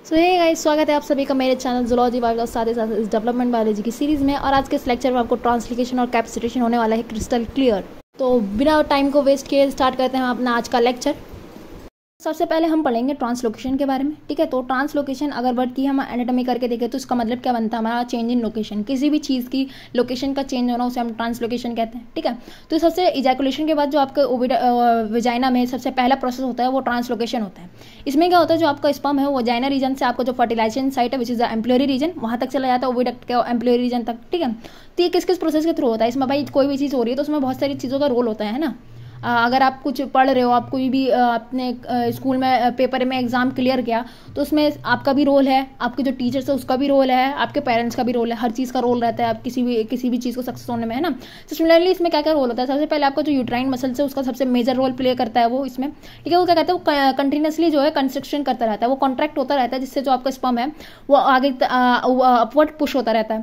सो hey guys, स्वागत है आप सभी का मेरे चैनल जूलॉजी वाइब्स और साथ ही साथ इस डेवलपमेंट बायोलॉजी की सीरीज़ में। और आज के इस लेक्चर में आपको ट्रांसलोकेशन और कैपेसिटेशन होने वाला है क्रिस्टल क्लियर। तो बिना टाइम को वेस्ट किए स्टार्ट करते हैं अपना आज का लेक्चर। सबसे पहले हम पढ़ेंगे ट्रांसलोकेशन के बारे में, ठीक है। तो ट्रांसलोकेशन अगर वर्ड की हम एनाटॉमी करके देखें तो इसका मतलब क्या बनता है हमारा, चेंज इन लोकेशन। किसी भी चीज़ की लोकेशन का चेंज होना उसे हम ट्रांसलोकेशन कहते हैं, ठीक है। तो सबसे इजैकुलेशन के बाद जो आपके विजाइना में सबसे पहला प्रोसेस होता है वो ट्रांसलोकेशन होता है। इसमें क्या होता है, जो आपका स्पर्म है वो वजाइना रीजन से आपका जो फर्टिलाइजेशन साइट है which is the ampullary region, वहाँ तक चला जाता है ओविडक्ट के एम्प्लोयरी रीजन तक, ठीक है। तो ये किस किस प्रोसेस के थ्रू होता है, इसमें भाई कोई भी चीज़ हो रही है तो उसमें बहुत सारी चीज़ों का रोल होता है ना। अगर आप कुछ पढ़ रहे हो, आप कोई भी अपने स्कूल में पेपर में एग्जाम क्लियर किया तो उसमें आपका भी रोल है, आपके जो टीचर्स है उसका भी रोल है, आपके पेरेंट्स का भी रोल है, हर चीज़ का रोल रहता है आप किसी भी चीज़ को सक्सेस होने में, है ना। तो सिमिलरली इसमें क्या क्या रोल होता है, सबसे पहले आपका जो यूट्राइन मसल्स है उसका सबसे मेजर रोल प्ले करता है वो इसमें, ठीक है। वो क्या कहते हैं, वो कंटिन्यूसली जो है कंस्ट्रक्शन करता रहता है, वो कॉन्ट्रैक्ट होता रहता है, जिससे जो आपका स्पर्म है वो आगे अपवर्ड पुश होता रहता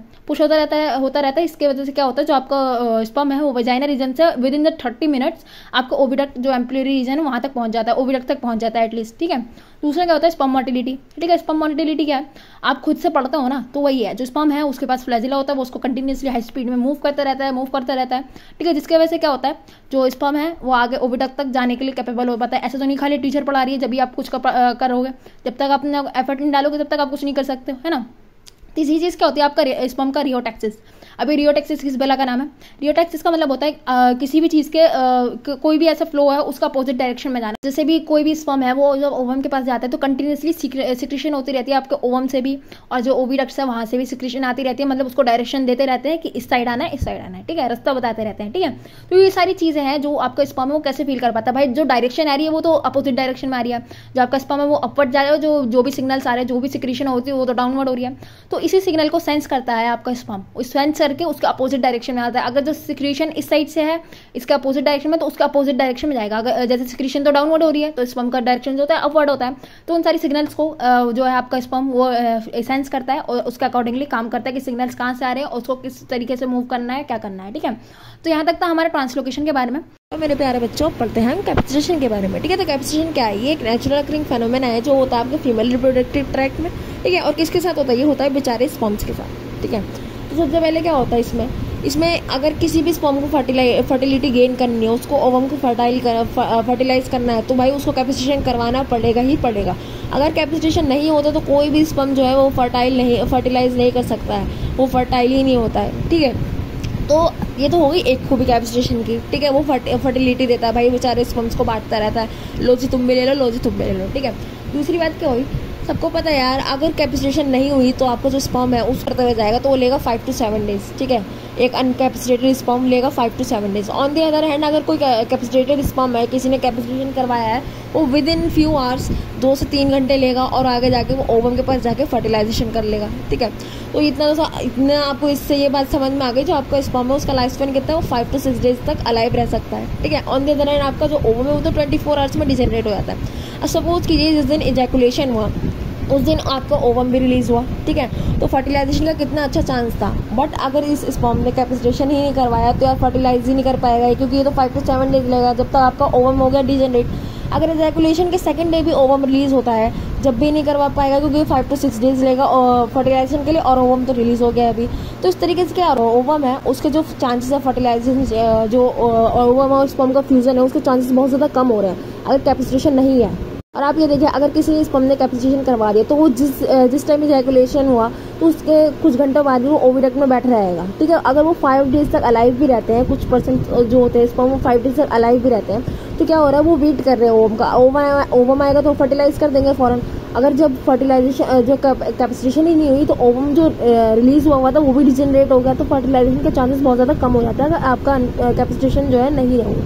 है। इसके वजह से क्या होता है, जो आपका स्पर्म है वो वजाइना रीजन से विद इन द 30 मिनट्स आपका ओविडक्ट जो एम्प्लोयरी रीजन है वहां तक पहुंच जाता है, ओविडक्ट तक पहुंच जाता है एटलीस्ट, ठीक है। दूसरा क्या होता है, स्पर्म मोटिलिटी, ठीक है। स्पर्म मोटिलिटी क्या है, आप खुद से पढ़ते हो ना, तो वही है, जो स्पर्म है उसके पास फ्लैजिला होता है, वो उसको कंटिन्यूसली हाई स्पीड में मूव करता रहता है, ठीक है। जिसकी वजह से क्या होता है, जो स्पर्म है वो आगे ओविडक्ट तक जाने के लिए कैपेबल हो पाता है। ऐसा तो नहीं खाली टीचर पढ़ा रही है जब भी आप कुछ करोगे, जब तक आप अपना एफर्ट नहीं डालोगे तब तक आप कुछ नहीं कर सकते हो, है ना। तीसरी चीज़ क्या होती है, आपका स्पर्म का रियोटैक्सिस। अभी रियोटैक्सिस किस बेला का नाम है, रियोटैक्सिस का मतलब होता है किसी भी चीज़ के कोई भी ऐसा फ्लो है उसका अपोजिट डायरेक्शन में जाना। जैसे भी कोई भी स्पर्म है वो जब ओवम के पास जाता है तो कंटिन्यूसली सिक्रेशन होती रहती है आपके ओवम से भी, और जो ओविडक्ट है वहाँ से भी सिक्रेशन आती रहती है, मतलब उसको डायरेक्शन देते रहते हैं कि इस साइड आना है, इस साइड आना है, ठीक है, रास्ता बताते रहते हैं, ठीक है। तो ये सारी चीज़ें हैं जो आपका स्पर्म है वो कैसे फील कर पाता है। भाई जो डायरेक्शन आ रही है वो तो अपोजिट डायरेक्शन में आ रही है, जो आपका स्पर्म है वो अपवर्ड जा रहा है, जो भी सिग्नल्स आ रहे हैं, जो भी सिक्रेशन होती है वो तो डाउनवर्ड हो रही है। तो इसी सिग्नल को सेंस करता है आपका स्पर्म, सेंस करके उसके अपोजिट डायरेक्शन में आता है। अगर जो सिक्रीशन इस साइड से है इसका अपोजिट डायरेक्शन में, तो उसका अपोजिट डायरेक्शन में जाएगा। अगर जैसे सिक्रीशन तो डाउनवर्ड हो रही है तो स्पर्म का डायरेक्शन जो होता है अपवर्ड होता है। तो उन सारी सिग्नल्स को जो है आपका स्पर्म वो सेंस करता है और उसके अकॉर्डिंगली काम करता है कि सिग्नल्स कहाँ से आ रहे हैं और उसको किस तरीके से मूव करना है, क्या करना है, ठीक है। तो यहाँ तक था हमारे ट्रांसलोकेशन के बारे में। तो मेरे प्यारे बच्चों, पढ़ते हैं कैपेसिटेशन के बारे में, ठीक है। तो कैपेसिटेशन क्या है, ये एक नेचुरल अकरिंग फेनोमेना है जो होता है आपके फीमेल रिप्रोडक्टिव ट्रैक्ट में, ठीक है। और किसके साथ होता है, ये होता है बेचारे स्पर्म्स के साथ, ठीक है। तो सबसे पहले क्या होता है इसमें अगर किसी भी स्पर्म को फर्टिलिटी गेन करनी है, उसको ओवम को फर्टिलाइज करना है, तो भाई उसको कैपेसिटेशन करवाना पड़ेगा ही पड़ेगा। अगर कैपेसिटेशन नहीं होता तो कोई भी स्पर्म जो है वो फर्टिलाइज नहीं कर सकता है, वो फर्टाइल ही नहीं होता है, ठीक है। तो ये तो हो गई एक खूबी कैपेसिटेशन की, ठीक है। वो फर्टिलिटी देता है, भाई बेचारे स्पर्म्स को बांटता रहता है, लो जी तुम भी ले लो, लो जी तुम भी ले लो, ठीक है। दूसरी बात क्या हुई, सबको पता है यार, अगर कैपेसिटेशन नहीं हुई तो आपका जो स्पर्म है उस करते हुए जाएगा तो वो लेगा 5 to 7 डेज, ठीक है। एक अनकैपेसिटेटेड स्पर्म लेगा 5 to 7 days. On the other hand अगर कोई कैपेसिटेटेड स्पर्म है, किसी ने कैपेसिटेशन करवाया है, वो विद इन फ्यू आवर्स 2 से 3 घंटे लेगा और आगे जाके वो ओवम के पास जाके फर्टिलाइजेशन कर लेगा, ठीक है। तो इतना आपको इससे ये बात समझ में आ गई, जो आपका स्पर्म है उसका लाइफ स्पैन कितना है, वो 5 to 6 डेज तक अलाइव रह सकता है, ठीक है। ऑन दी अदर हैंड आपका जो ओवम है वो तो 24 आवर्स में डिजेनरेट हो जाता है। अब सपोज कीजिए जिस दिन इजैकुलेशन हुआ उस दिन आपका ओवम भी रिलीज हुआ, ठीक है। तो फर्टिलाइजेशन का कितना अच्छा चांस था, बट अगर इस स्पर्म ने कैपेसिटेशन ही नहीं करवाया तो यार फर्टिलाइज ही नहीं कर पाएगा, क्योंकि ये तो 5 to 7 डेज लगेगा जब तक आपका ओवम हो गया डिजेनरेट। अगर इजैकुलेशन के सेकंड डे भी ओवम रिलीज होता है, जब भी नहीं करवा पाएगा, क्योंकि 5 to 6 डेज लेगा फर्टिलाइजेशन के लिए, और ओवम तो रिलीज हो गया अभी। तो इस तरीके से क्या ओवम है उसके जो चांसेस है फर्टिलाइजेशन, जो ओवम और स्पर्म का फ्यूजन है उसके चांसेस बहुत ज़्यादा कम हो रहे हैं अगर कैपेसिटेशन नहीं है। और आप ये देखिए, अगर किसी स्पर्म ने कैपेसिटेशन करवा दिया तो वो जिस टाइम इजैकुलेशन हुआ तो उसके कुछ घंटों बाद वो ओविडक्ट में बैठा रहेगा, ठीक है। अगर वो 5 डेज तक अलाइव भी रहते हैं, कुछ परसेंट जो होते हैं स्पर्म वो 5 डेज तक अलाइव भी रहते हैं, तो क्या हो रहा है, वो वेट कर रहे हैं ओवम का। ओवम आएगा तो फर्टिलाइज कर देंगे फ़ौरन। अगर जब फर्टिलाइजेशन जो कैपेसिटेशन ही नहीं हुई तो ओवम जो रिलीज हुआ था वो भी डिजेनरेट हो गया, तो फर्टिलाइजेशन के चांसेस बहुत ज़्यादा कम हो जाता है अगर आपका कैपेसिटेशन जो है नहीं रहे।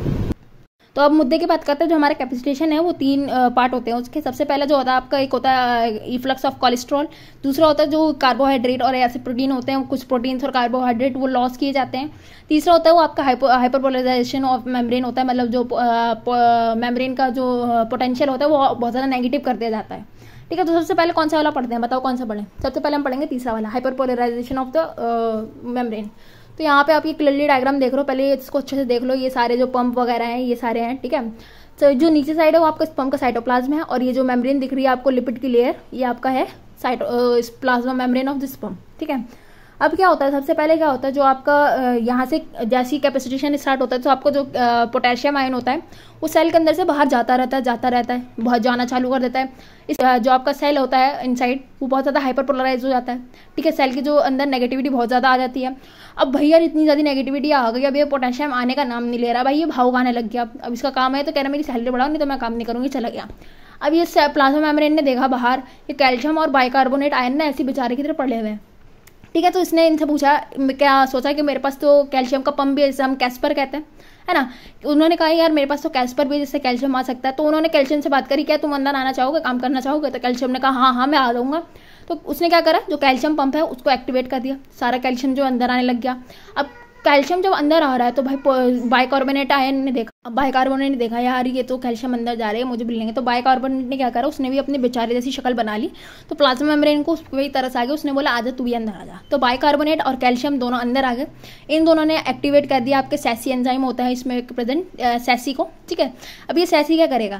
तो अब मुद्दे की बात करते हैं। जो हमारा कैपेसिटेशन है वो 3 पार्ट होते हैं उसके। सबसे पहला जो होता है आपका, एक होता है इफ्लक्स ऑफ कोलेस्ट्रॉल, दूसरा होता है जो कार्बोहाइड्रेट और ऐसे प्रोटीन होते हैं, कुछ प्रोटीन्स और कार्बोहाइड्रेट वो लॉस किए जाते हैं। तीसरा होता है वो आपका हाइपरपोलराइजेशन ऑफ मेम्ब्रेन होता है, मतलब जो मेम्ब्रेन का जो पोटेंशियल होता है वो बहुत ज़्यादा नेगेटिव कर दिया जाता है, ठीक है। तो सबसे पहले कौन सा वाला पढ़ते हैं, बताओ कौन सा पढ़ें। सबसे पहले हम पढ़ेंगे तीसरा वाला, हाइपरपोलराइजेशन ऑफ द मेम्ब्रेन। तो यहाँ पे आप ये क्लियरली डायग्राम देख रहे हो, पहले इसको अच्छे से देख लो, ये सारे जो पंप वगैरह हैं ये सारे हैं, ठीक है। तो जो नीचे साइड है वो आपका स्पर्म का साइटोप्लाज्म है, और ये जो मेम्ब्रेन दिख रही है आपको लिपिड की लेयर, ये आपका है plasma membrane of the sperm. ठीक है, अब क्या होता है, सबसे पहले क्या होता है, जो आपका यहाँ से जैसी कैपेसिटेशन स्टार्ट होता है तो आपको जो पोटेशियम आयन होता है वो सेल के अंदर से बाहर जाता रहता है, बहुत जाना चालू कर देता है। इस जो आपका सेल होता है इनसाइड वो बहुत ज़्यादा हाइपर पोलराइज हो जाता है। ठीक है, सेल की जो अंदर नेगेटिविटी बहुत ज़्यादा आ जाती है। अब भैया इतनी ज़्यादा नेगेटिविटी आ गई, अब ये पोटेशियम आने का नाम नहीं ले रहा, भाई ये भाव खाने लग गया। अब इसका काम है तो कह रहा मेरी सैलरी बढ़ाओ, नहीं तो मैं काम नहीं करूँगी, चला गया। अब ये प्लाज्मा मेम्ब्रेन ने देखा बाहर ये कैल्शियम और बाइकार्बोनेट आयन ना ऐसी बेचारे की तरह पड़े हुए हैं। ठीक है, तो इसने इनसे पूछा, क्या सोचा कि मेरे पास तो कैल्शियम का पंप भी है, जैसे हम कैस्पर कहते हैं, है ना। उन्होंने कहा यार मेरे पास तो कैस्पर भी जिससे कैल्शियम आ सकता है। तो उन्होंने कैल्शियम से बात करी, क्या तुम अंदर आना चाहोगे, काम करना चाहोगे। तो कैल्शियम ने कहा हाँ मैं आ जाऊँगा। तो उसने क्या करा, जो कैल्शियम पंप है उसको एक्टिवेट कर दिया, सारा कैल्शियम जो अंदर आने लग गया। अब कैल्शियम जब अंदर आ रहा है तो भाई बाइकार्बोनेट आयन ने देखा, बाइकार्बोनेट ने देखा यार ये तो कैल्शियम अंदर जा रहे हैं, मुझे मिलेंगे। तो बाइकार्बोनेट ने क्या करा, उसने भी अपने बेचारे जैसी शक्ल बना ली। तो प्लाज्मा मेम्ब्रेन को वही तरस आ गया, उसने बोला आजा तू भी अंदर आ जा। तो बाइकार्बोनेट और कैल्शियम दोनों अंदर आ गए। इन दोनों ने एक्टिवेट कर दिया आपके सैसी एंजाइम होता है इसमें प्रेजेंट, सैसी को। ठीक है, अब ये सैसी क्या करेगा,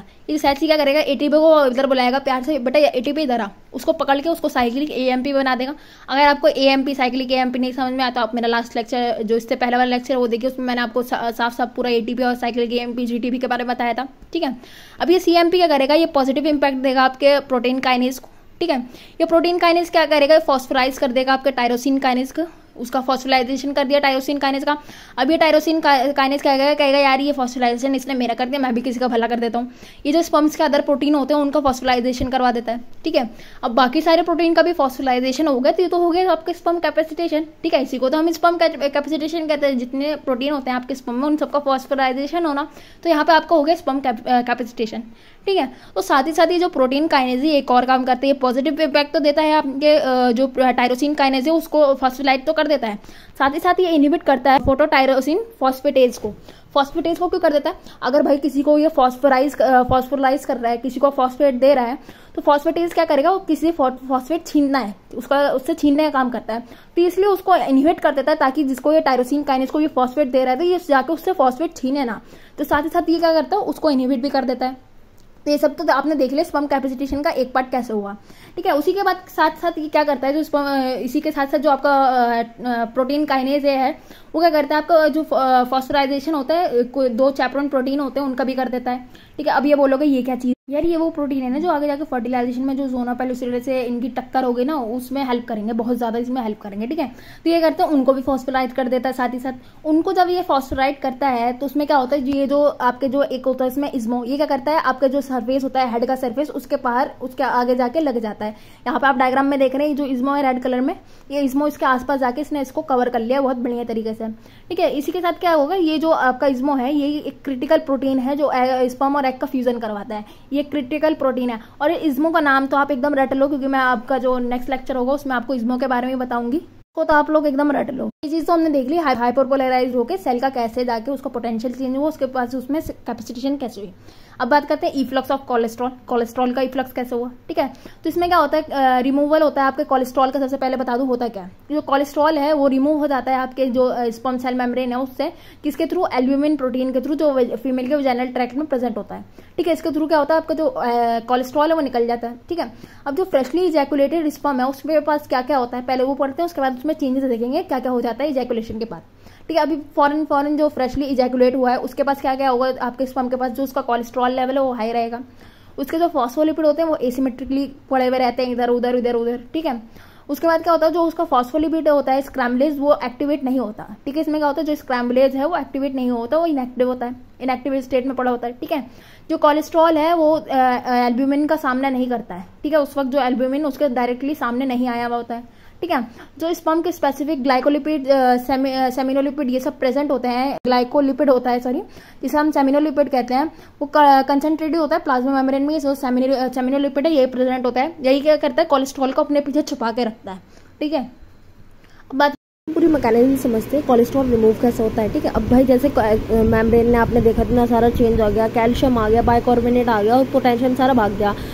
एटीपी को इधर बुलाएगा प्यार से, बेटा एटीपी इधर आ, उसको पकड़ के उसको साइक्लिक एएमपी बना देगा। अगर आपको एएमपी साइक्लिक एएमपी नहीं समझ में आता, आप मेरा लास्ट लेक्चर जो इससे पहले वाला लेक्चर वो देखिए, उसमें मैंने आपको साफ पूरा एटीपी और साइक्लिक एएमपी जीटीपी के बारे में बताया था। ठीक है, अब ये सीएमपी क्या करेगा, ये पॉजिटिव इंपैक्ट देगा आपके प्रोटीन काइनेज को। ठीक है, ये प्रोटीन काइनेज क्या करेगा, फॉस्फोराइज कर देगा आपके टायरोसिन काइनेज को, उसका फॉस्फोराइजेशन कर दिया टायरोसिन काइनेज का। अब ये टायरोसिन काइनेज क्या कहेगा यार ये फॉस्फोराइजेशन इसने मेरा कर दिया, मैं भी किसी का भला कर देता हूँ। ये जो स्पर्म्स के अदर प्रोटीन होते हैं उनका फॉस्फोराइजेशन करवा देता है। ठीक है, अब बाकी सारे प्रोटीन का भी फॉस्फोराइजेशन हो गया तो ये तो हो गया आपके स्पर्म कैपेसिटेशन। ठीक है, इसी को तो हम स्पर्म कैपेसिटेशन कहते हैं, जितने प्रोटीन होते हैं आपके स्पर्म में उन सबका फॉस्फोराइजेशन होना। तो यहाँ पे आपका हो गया स्पर्म कैपेसिटेशन। ठीक है, तो साथ ही ये जो प्रोटीन काइनेज एक और काम करते हैं, पॉजिटिव इम्पैक्ट तो देता है आपके जो टायरोसिन काइनेज है उसको फॉस्फोलाइट तो कर देता है, साथ ही ये इनहिबिट करता है फोटोटायरोसिन फॉस्फेटेज को। फॉस्फेटेज को क्यों कर देता है, अगर भाई किसी को ये फॉस्फोराइज कर रहा है, किसी को फॉस्फेट दे रहा है, तो फॉस्फेटेज क्या करेगा, वो किसी फॉस्फेट छीनना है उससे छीनने का काम करता है। तो इसलिए उसको इनहिबिट कर देता है, ताकि जिसको ये टायरोसिन काइनेज को ये फॉस्फेट दे रहा है तो ये जाके उससे फॉस्फेट छीने ना। तो साथ ही ये क्या करता है, उसको इनहिबिट भी कर देता है। तो ये सब तो आपने देख लिया स्पर्म कैपेसिटेशन का एक पार्ट कैसे हुआ। ठीक है, उसी के बाद साथ ये क्या करता है, जो इसी के साथ जो आपका प्रोटीन काइनेज है वो क्या करता है, आपका जो फॉस्फोराइजेशन होता है, दो चैपरॉन प्रोटीन होते हैं उनका भी कर देता है। ठीक है, अब ये बोलोगे ये क्या चीज यार, ये वो प्रोटीन है ना जो आगे जाके फर्टिलाइजेशन में जो ज़ोना पेलुसिडे से इनकी टक्कर होगी ना उसमें हेल्प करेंगे, बहुत ज्यादा इसमें हेल्प करेंगे। ठीक है, तो ये करते हैं उनको भी फॉस्फोराइड कर देता है। साथ ही साथ उनको जब ये फॉस्फोराइड करता है तो उसमें क्या होता है, ये जो आपके जो एक होता है इसमें इज्मो, ये क्या करता है, आपका जो सरफेस होता है हेड का सरफेस उसके बाहर उसके आगे जाके लग जाता है। यहाँ पे आप डायग्राम में देख रहे हैं जो इज्मो है रेड कलर में, ये इज्मो इसके आसपास जाके इसने इसको कवर कर लिया बहुत बढ़िया तरीके से। ठीक है, इसी के साथ क्या होगा, ये जो आपका इज्मो है ये एक क्रिटिकल प्रोटीन है जो स्पर्म और एग का फ्यूजन करवाता है, ये क्रिटिकल प्रोटीन है। और इज्मो का नाम तो आप एकदम रट लो, क्योंकि मैं आपका जो नेक्स्ट लेक्चर होगा उसमें आपको इज्मो के बारे में बताऊंगी, तो आप लोग एकदम रट लो। ये चीज तो हमने देख ली, हाइपरपोलराइज होकर सेल का कैसे जाके उसका पोटेंशियल चेंज हुआ, उसके पास उसमें कैपेसिटेशन कैसे हुई। अब बात करते हैं इफ्लक्स ऑफ कोलेस्ट्रॉल का इफ्लक्स कैसे हुआ। ठीक है, तो इसमें क्या होता है, रिमूवल होता है आपके कोलेस्ट्रॉल का। सबसे पहले बता दूं होता क्या है, जो कोलेस्ट्रॉल है वो रिमूव हो जाता है आपके जो स्पर्म सेल मेम्ब्रेन है उससे, किसके थ्रू, एल्ब्यूमिन प्रोटीन के थ्रू, जो फीमेल के वजाइनल ट्रैक्ट में प्रेजेंट होता है। ठीक है, इसके थ्रू क्या होता है, आपका जो कोलेस्ट्रॉल है वो निकल जाता है। ठीक है, अब जो फ्रेशली इजैकुलेटेड स्पर्म है उसके पास क्या क्या होता है पहले वो पढ़ते हैं, उसके बाद उसमें चेंजेस देखेंगे क्या क्या हो जाता है इजैकुलेशन के बाद। ठीक है, अभी फॉरन जो फ्रेशली इजैकुलेट हुआ है उसके पास क्या क्या होगा, आपके स्पर्म के पास जो उसका कोलेस्ट्रॉल लेवल है वो हाई रहेगा, उसके जो फॉस्फोलिपिड होते हैं वो एसिमेट्रिकली पड़े हुए रहते हैं इधर उधर। ठीक है, उसके बाद क्या होता है, जो उसका फॉस्फोलिपिड होता है स्क्रैम्बलेज वो एक्टिवेट नहीं होता। ठीक है, इसमें क्या होता है, जो स्क्रैम्बलेज है वो एक्टिवेट नहीं होता, वो इनएक्टिव होता है, इनएक्टिव स्टेट में पड़ा होता है। ठीक है, जो कोलेस्ट्रॉल है वो एल्ब्यूमिन का सामना नहीं करता है। ठीक है, उस वक्त जो एल्ब्यूमिन उसके डायरेक्टली सामने नहीं आया हुआ होता है। ठीक है, जो स्पर्म के स्पेसिफिक ग्लाइकोलिपिड, सेमिनोलिपिड ये सब प्रेजेंट होते हैं, ग्लाइकोलिपिड होता है सॉरी, जिसे हम सेमिनोलिपिड कहते हैं, वो कंसंट्रेटेड होता है प्लाज्मा मेम्ब्रेन में। जो सेमिनोलिपिड है ये प्रेजेंट होता है, यही क्या करता है, कोलेस्ट्रॉल को अपने पीछे छुपा के रखता है। ठीक है, अब बात पूरी मैकेनिज्म समझते हैं कोलेस्ट्रॉल रिमूव कैसे होता है। ठीक है, अब भाई जैसे मेम्ब्रेन ने आपने देखा इतना सारा चेंज आ गया, कैल्शियम आ गया, बाइकार्बोनेट आ गया और पोटेशियम सारा भाग गया,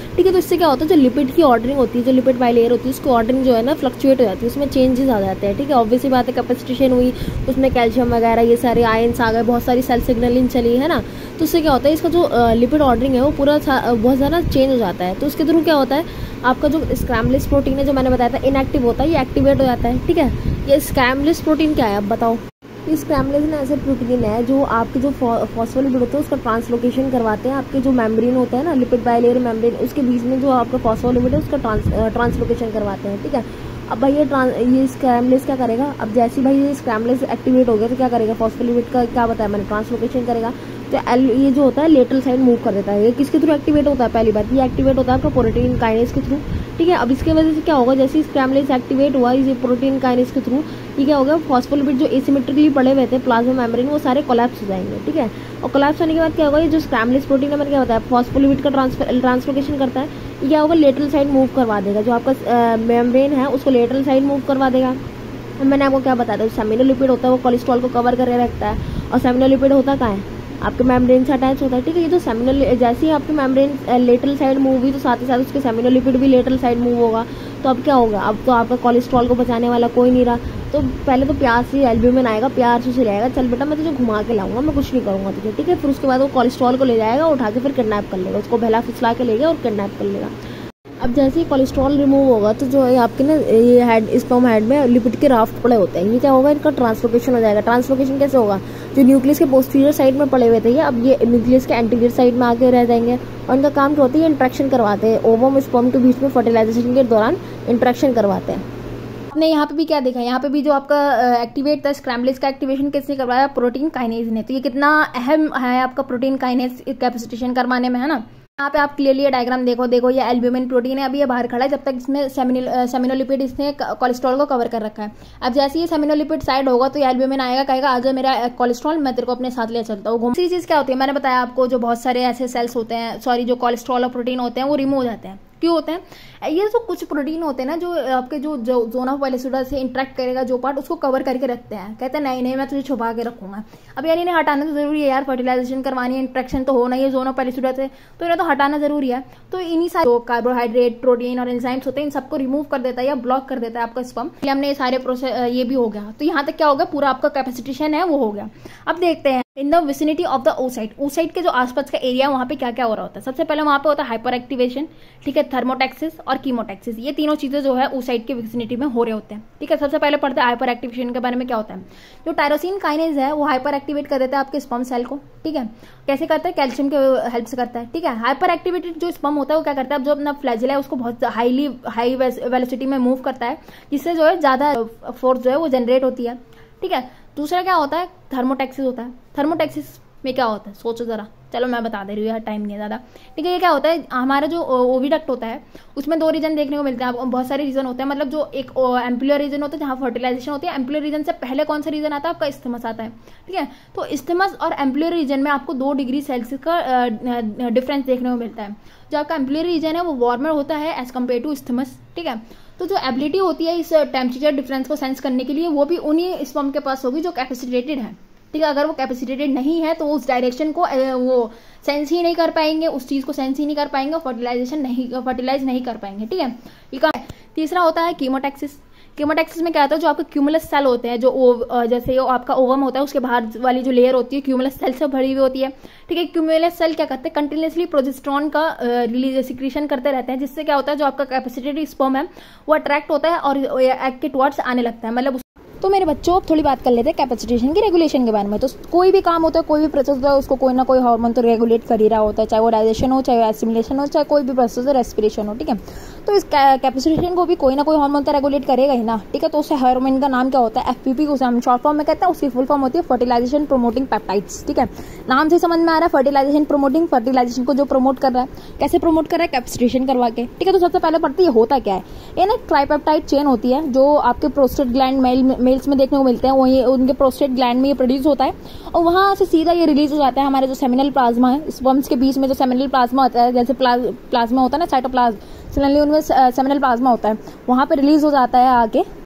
ठीक है। तो इससे क्या होता है, जो लिपिड की ऑर्डरिंग होती है, जो लिपिड बाइलेयर होती है, उसकी ऑर्डरिंग जो है ना फ्लक्चुएट हो जाती है, उसमें चेंजेस आ जाते हैं। ठीक है, ऑब्वियसली बात है, कैपेसिटेशन हुई, उसमें कैल्शियम वगैरह ये सारे आयंस आ गए, बहुत सारी सेल सिग्नलिंग चली है ना, तो उससे क्या होता है, इसका जो लिपिड ऑर्डरिंग है वो पूरा बहुत ज़्यादा चेंज हो जाता है। तो उसके थ्रू क्या होता है, आपका जो स्क्रैम्बलेस प्रोटीन है जो मैंने बताया था इनएक्टिव होता है, ये एक्टिवेट हो जाता है। ठीक है, ये स्क्रैम्बलेस प्रोटीन क्या है आप बताओ। ये स्क्रैम्बलेस ना ऐसे प्रोटीन है जो आपके जो फॉस्फोलिपिड होते हैं उसका ट्रांसलोकेशन करवाते हैं। आपके जो मेम्ब्रेन होता है ना, लिपिड बाइलेयर मेम्ब्रेन, उसके बीच में जो आपका फॉस्फोलिपिड है उसका ट्रांसलोकेशन करवाते हैं। ठीक है, अब भाई ये स्क्रैम्बलेस क्या करेगा, अब जैसे भाई ये स्क्रैम्बलेस एक्टिवेट हो गया तो क्या करेगा, फॉस्फोलिपिड का क्या बताया मैंने, ट्रांसलोकेशन करेगा। तो ये जो होता है लेटरल साइड मूव कर देता है। ये किसके थ्रू एक्टिवेट होता है, पहली बात ये एक्टिवेट होता है आपका प्रोटीन काइनेज के थ्रू। ठीक है, अब इसके वजह से क्या होगा, जैसे स्क्रैम्बलेस एक्टिवेट हुआ ये प्रोटीन काइनेज के थ्रू, ये क्या होगा, फॉस्फोलिपिड जो एसिमेट्रिकली पड़े हुए थे प्लाज्मा मेम्ब्रेन वो सारे कोलैप्स हो जाएंगे। ठीक है, और कोलैप्स होने के बाद क्या होगा, ये जो स्क्रैम्बलेस प्रोटीन है मैंने क्या होता है, फॉस्फोलिपिड का ट्रांसलोकेशन करता है, ये क्या होगा, लेटरल साइड मूव करवा देगा। जो आपका मेम्ब्रेन है उसको लेटरल साइड मूव करवा देगा। मैंने आपको क्या बताया था, सेमिनोलिपिड होता है वो कोलेस्ट्रॉल को कवर कर रखता है, और सेमिनोलिपिड होता कहाँ है, आपके मेम्ब्रेन से अटैच होता है। ठीक है, ये जो जैसे ही आपके मेम्ब्रेन लेटरल साइड मूव हुई तो साथ ही साथ उसके सेमिनोलिपिड भी लेटरल साइड मूव होगा। तो अब क्या होगा, अब तो आपका कोलेस्ट्रॉल को बचाने वाला कोई नहीं रहा। तो पहले तो प्यार से एल्ब्यूमिन आएगा, प्यार से ले आएगा, चल बेटा मैं तुझे घुमा के लाऊंगा, मैं कुछ नहीं करूंगा तुझे। ठीक है, फिर उसके बाद वो कोलेस्ट्रॉल को ले जाएगा, उठा के फिर किडनैप कर लेगा, उसको बहला फिसला के ले गया और किडनैप कर लेगा। अब जैसे ही कोलेस्ट्रॉल रिमूव होगा तो जो है आपके ना ये हेड, स्पर्म हेड में लिपिड के राफ्ट पड़े होते हैं, ये क्या होगा, इनका ट्रांसलोकेशन हो जाएगा। ट्रांसलोकेशन कैसे होगा, जो न्यूक्लियस के पोस्टीरियर साइड में पड़े हुए थे ये अब ये न्यूक्लियस के एंटीरियर साइड में आके रह जाएंगे, और इनका काम क्या होता है, ये इंट्रैक्शन करवाते हैं, ओवम स्पर्म के बीच में फर्टिलाइजेशन के दौरान इंट्रैक्शन करवाते हैं। आपने यहाँ पे भी क्या देखा, यहाँ पे भी जो आपका एक्टिवेट था स्क्रैम्बलेस का एक्टिवेशन किसने करवाया, प्रोटीन काइनेज ने। तो ये कितना अहम है आपका प्रोटीन काइनेज कैपेसिटेशन करवाने में, है ना। यहाँ पे आप क्लियरली ये डायग्राम देखो ये एल्ब्यूमिन प्रोटीन है, अभी ये बाहर खड़ा है, जब तक इसमें सेमिनोलिपिड इसने कोलेस्ट्रॉल को कवर कर रखा है। अब जैसे ही सेमिनोलिपिड साइड होगा तो ये एल्ब्यूमिन आएगा, कहेगा आजा मेरा कोलेस्ट्रॉल, मैं तेरे को अपने साथ ले चलता हूँ। दूसरी चीज क्या होती है, मैंने बताया आपको, जो बहुत सारे ऐसे सेल्स होते हैं, सॉरी जो कोलेस्ट्रॉल और प्रोटीन होते हैं वो रिमूव हो जाते हैं। क्यों होते हैं, ये जो कुछ प्रोटीन होते हैं ना जो आपके जो जोन ऑफ पैलिसुडा से इंटरेक्ट करेगा जो पार्ट, उसको कवर करके रखते हैं, कहते हैं नहीं मैं तुझे छुपा के रखूंगा। अब यार इन्हें हटाना तो जरूरी है यार, फर्टिलाइजेशन करवानी है, इंट्रैक्शन तो होना ही है जोन ऑफ पैलिसुडा से, तो इन्हें तो हटाना जरूरी है। तो इन्हीं सारे जो कार्बोहाइड्रेट, प्रोटीन और एंजाइम्स होते हैं इन सबको रिमूव कर देता है या ब्लॉक कर देता है आपका स्पर्म। हमने ये सारे प्रोसेस ये भी हो गया, तो यहाँ तक क्या हो गया, पूरा आपका कैपेसिटेशन है वो हो गया। अब देखते हैं in the vicinity of the oocyte, oocyte के जो आसपास का एरिया वहाँ पे क्या क्या हो रहा होता है। सबसे पहले वहाँ पे होता है हाइपर एक्टिवेशन, ठीक है, थर्मोटैक्सिस और कीमोटैक्सिस, ये तीनों चीजें जो है ओसाइट के विसिनिटी में हो रहे होते हैं। ठीक है, सबसे पहले पढ़ते हैं हाइपर एक्टिवेशन के बारे में। क्या होता है, जो टायरोसिन काइनेज है वो हाइपर एक्टिवेट कर देता है आपके स्पर्म सेल को। ठीक है, कैसे करता है, कैल्शियम के हेल्प से करता है। ठीक है, हाइपर एक्टिवेटेड जो स्पर्म होता है वो क्या करता है, जो अपना फ्लैजिला है उसको बहुत हाई वेलोसिटी में मूव करता है, जिससे जो है ज्यादा फोर्स जो है वो जनरेट होती है। ठीक है, दूसरा क्या होता है, थर्मोटैक्सिस होता है। थर्मोटैक्सिस में क्या होता है, सोचो जरा, चलो मैं बता दे रही हूँ यार, टाइम नहीं है ज्यादा। ठीक है, ये क्या होता है, हमारा जो ओविडक्ट होता है उसमें 2 रीजन देखने को मिलते हैं, बहुत सारे रीजन होते हैं, मतलब जो एक एम्पुलर रीजन होता है जहाँ फर्टिलाइजेशन होती है। एम्पुलर रीजन से पहले कौन सा रीजन आता है, आपका इस्थमस आता है। ठीक है, तो इस्थमस और एम्पुलर रीजन में आपको 2 डिग्री सेल्सियस का डिफरेंस देखने को मिलता है। जो आपका एम्पुलर रीजन है वो वार्मर होता है एज कम्पेयर टू इस्थमस। ठीक है, तो जो एबिलिटी होती है इस टेम्परेचर डिफरेंस को सेंस करने के लिए वो भी उन्हीं स्पर्म के पास होगी जो कैपेसिटेटेड है। ठीक है, अगर वो कैपेसिटेटेड नहीं है तो उस डायरेक्शन को वो सेंस ही नहीं कर पाएंगे, उस चीज को सेंस ही नहीं कर पाएंगे, फर्टिलाइज नहीं कर पाएंगे। ठीक है, ये तीसरा होता है कीमोटैक्सिस। कीमोटैक्सिस में क्या होता है, जो आपके क्यूमुलस सेल होते हैं, जो जैसे आपका ओवम होता है उसके बाहर वाली जो लेयर होती है क्यूमुलस सेल से भरी हुई होती है। ठीक है, क्यूमुलस सेल क्या करते हैं, कंटिन्यूसली प्रोजेस्टेरॉन का रिलीज सिक्रीशन करते रहते हैं, जिससे क्या होता है, जो आपका कैपेसिटेटेड स्पर्म है वो अट्रैक्ट होता है और एग के टुवर्ड्स आने लगता है। मतलब तो मेरे बच्चों अब थोड़ी बात कर लेते हैं कैपेसिटेशन की रेगुलेशन के बारे में। तो कोई भी काम होता है, कोई भी प्रोसेस होता है, उसको कोई ना कोई हार्मोन तो रेगुलेट कर ही रहा होता है, चाहे वो डाइजेशन हो, चाहे एसिमिलेशन हो, चाहे कोई भी प्रोसेस हो, रेस्पिरेशन हो। ठीक है, तो इस कैपेसिटेशन को भी कोई ना कोई हार्मोन तो रेगुलेट करेगा ही ना। ठीक है, तो उस हार्मोन का नाम क्या होता है, एफपीपी, उसे हम शॉर्ट फॉर्म में कहते हैं। उसकी फुल फॉर्म होती है फर्टिलाइजेशन प्रोमोटिंग पेप्टाइड्स। ठीक है, नाम से समझ में आ रहा है, फर्टिलाइजेशन प्रोमोटिंग, फर्टिलाइजेशन को जो प्रमोट कर रहा है, कैसे प्रमोट कर रहा है, कैपेसिटेशन करवा के। ठीक है, तो सबसे पहले पढ़ते हैं होता क्या है। ये ना ट्राइपेप्टाइड चेन होती है जो आपके प्रोस्टेट ग्लैंड मेल्स में देखने को मिलते हैं, वही उनके प्रोस्टेट ग्लैंड में ये प्रोड्यूस होता है और वहां से सीधा ये रिलीज हो जाता है हमारे जो सेमिनल प्लाज्मा है, स्पर्म्स के बीच में जो सेमिनल प्लाज्मा होता है, जैसे प्लाज्मा होता है ना, साइटोप्लाज्म, सिमिलरली उनमें सेमिनल प्लाज्मा होता है, वहां पे रिलीज हो जाता है आके। अब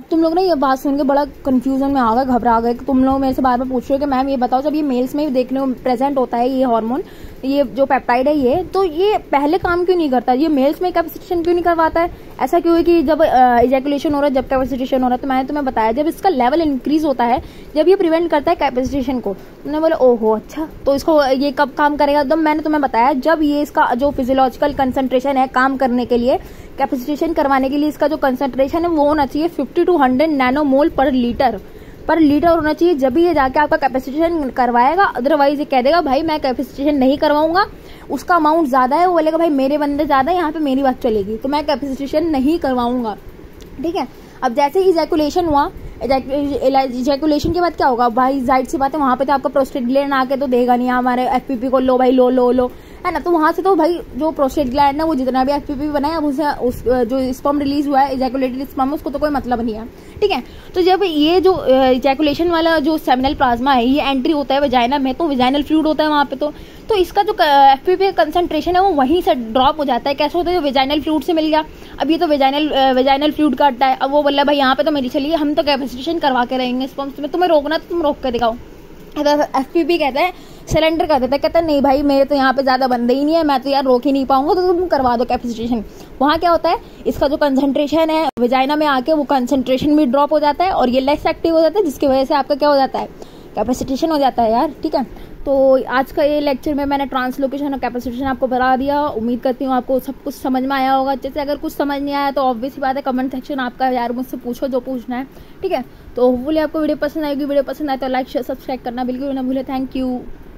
तुम लोग ना ये बात सुन के बड़ा कंफ्यूजन में आ गए, घबरा गए कि तुम लोग मेरे से बार बार पूछ रहे हो कि मैम ये बताओ, जब ये मेल्स में देखने को प्रेजेंट होता है ये हार्मोन, ये जो पेप्टाइड है ये, तो ये पहले काम क्यों नहीं करता, ये मेल्स में कैपेसिटेशन क्यों नहीं करवाता है? ऐसा क्यों है कि जब इजैकुलेशन हो रहा है, जब कैपेसिटेशन हो रहा है? तो मैंने तुम्हें बताया जब इसका लेवल इंक्रीज होता है, जब ये प्रिवेंट करता है कैपेसिटेशन को। तुमने बोला ओहो अच्छा, तो इसको ये कब काम करेगा? तो मैंने तुम्हें बताया जब ये इसका जो फिजियोलॉजिकल कंसंट्रेशन है काम करने के लिए, कैपेसिटेशन करवाने के लिए, इसका जो कंसंट्रेशन है वो होना चाहिए 50 to 100 नैनोमोल पर लीटर होना चाहिए, जब भी ये जाके आपका कैपेसिटेशन करवाएगा। अदरवाइज ये कह देगा भाई मैं कैपेसिटेशन नहीं करवाऊंगा, उसका अमाउंट ज्यादा है, वो बोलेगा भाई मेरे बंदे ज्यादा है, यहाँ पे मेरी बात चलेगी, तो मैं कैपेसिटेशन नहीं करवाऊंगा। ठीक है, अब जैसे ही इजैकुलेशन हुआ, इजैकुलेशन के बाद क्या होगा भाई, जाहिर सी बात है वहां पे तो आपका प्रोस्टेट ग्लैंड आके तो देगा नहीं हमारे एफपीपी को, लो भाई लो लो लो, है ना? तो वहां से तो भाई जो प्रोस्टेट ग्लैंड है वो जितना भी एफपीपी बनाया, अब उसे उस जो स्पर्म रिलीज हुआ है, इजैकुलेटेड स्पर्म, उसको तो कोई मतलब नहीं है। ठीक है, तो जब ये जो इजैकुलेशन वाला जो सेमिनल प्लाज्मा है ये एंट्री होता है वजाइना में, तो वजाइनल फ्लूइड होता है वहां पे, तो इसका जो एफपीपी कंसंट्रेशन है वो वहीं से ड्रॉप हो जाता है। कैसे होता है? जो वेजाइनल फ्लूइड से मिल गया, अब ये तो वेजाइनल फ्लूइड का अड्डा है, अब वो बोला भाई यहाँ पे तो मेरी चलिए, हम तो कैपेसिटेशन करवा के रहेंगे स्पर्म्स में, तुम्हें रोकना तो तुम रोक के दिखाओ। एफपीपी कहता है, सिलेंडर कर देता है, कहता है नहीं भाई मेरे तो यहाँ पे ज्यादा बंदे ही नहीं है, मैं तो यार रोक ही नहीं पाऊंगा, तो तुम करवा दो कैपेसिटेशन। वहां क्या होता है, इसका जो कंसंट्रेशन है वेजाइना में आके वो कंसंट्रेशन भी ड्रॉप हो जाता है और ये लेस एक्टिव हो जाता है, जिसकी वजह से आपका क्या हो जाता है, कैपेसिटेशन हो जाता है यार। ठीक है, तो आज का ये लेक्चर में मैंने ट्रांसलोकेशन और कैपेसिटेशन आपको बता दिया। उम्मीद करती हूँ आपको सब कुछ समझ में आया होगा। जैसे अगर कुछ समझ नहीं आया तो ऑब्वियस ही बात है, कमेंट सेक्शन आपका यार, मुझसे पूछो जो पूछना है। ठीक है, तो होपफुली आपको वीडियो पसंद आएगी। वीडियो पसंद आए तो लाइक शेयर सब्सक्राइब करना बिल्कुल ना भूले। Thank you.